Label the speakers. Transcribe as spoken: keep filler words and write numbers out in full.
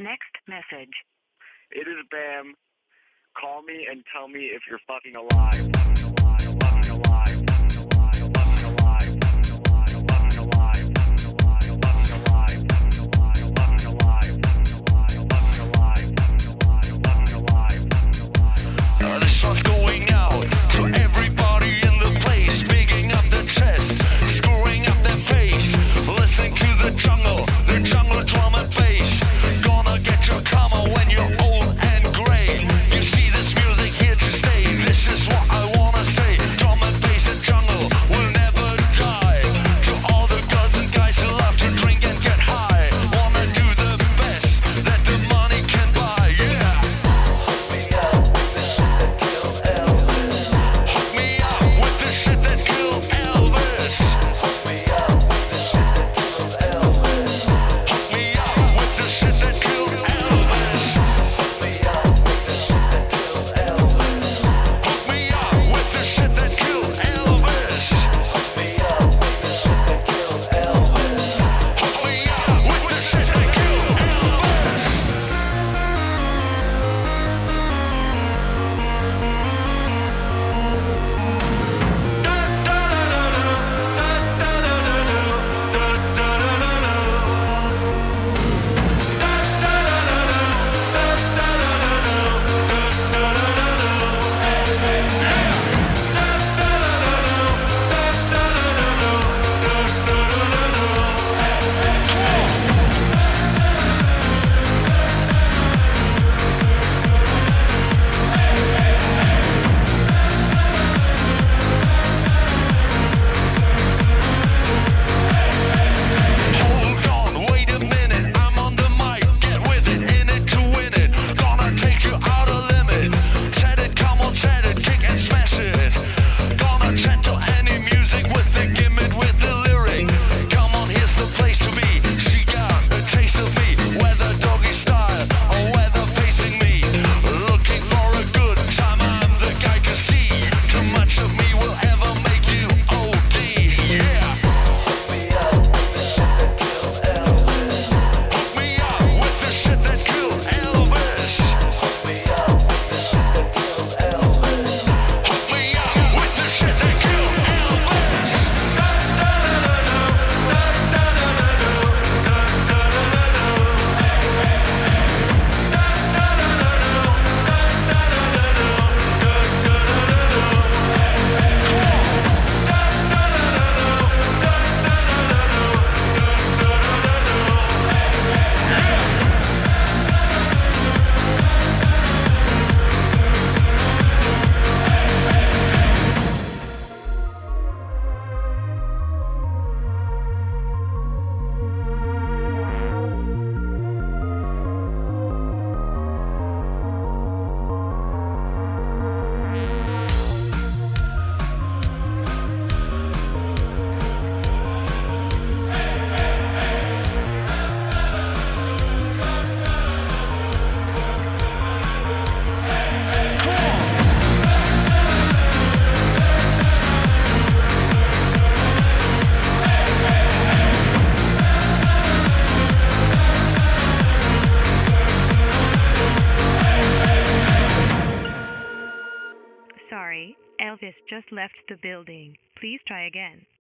Speaker 1: Next message.
Speaker 2: It is Bam. Call me and tell me if you're fucking alive. Fucking alive. Fucking alive. Fucking alive. Fucking alive. Fucking alive. Fucking alive. Fucking alive. Fucking alive. Fucking alive. Fucking alive. Fucking alive. Fucking alive.
Speaker 3: Uh, this one's going out to everybody in the place, bigging up their chest, screwing up their face, listening to the jungle, the jungle drum and bass. Gonna get your karma when you're old and gray. You see this music here to stay. This is what I wanna say. Drum and bass and jungle will never die. To all the girls and guys who love to drink and get high, wanna do the best that the money can buy. Yeah. Hook me up with the shit that killed Elvis. Hook me up with the shit that killed Elvis. Hook me up with the shit that killed Elvis. Hook me up with the shit that killed Elvis. Hook me up with the shit that killed Elvis. Hook me up with the shit that killed Elvis. Hook me up with the shit that killed Elvis. Hold on, wait a minute, I'm on the mic, get with it, in it to win it, gonna take you out of limit, set it, come on, set it, kick and smash it, gonna gentle any music with the gimmick, with the lyric, come on, here's the place to be, she got a taste of me, whether doggy style or whether facing me, looking for a good time, I'm the guy to see, too much of me will ever make you O D, yeah. Hook me up with the shit that killed Elvis. Hook me up with the shit that killed Elvis. Hook me up with the shit that killed Elvis. Hook me up with the shit that killed Elvis.
Speaker 1: Sorry, Elvis just left the building. Please try again.